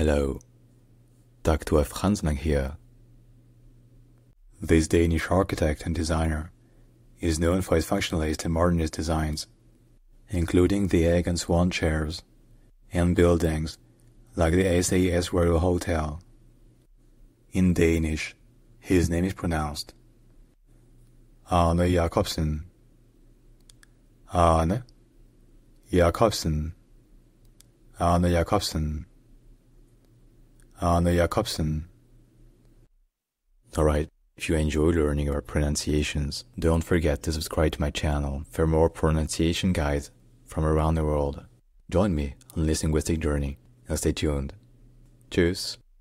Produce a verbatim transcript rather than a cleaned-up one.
Hello, Doktor Franz here. This Danish architect and designer is known for his functionalist and modernist designs, including the Egg and Swan chairs and buildings like the S A S Royal Hotel. In Danish, his name is pronounced Arne Jacobsen. Arne Jacobsen. Arne Jacobsen. Arne Jacobsen. Alright, if you enjoy learning about pronunciations, don't forget to subscribe to my channel for more pronunciation guides from around the world. Join me on this linguistic journey and stay tuned. Tschüss.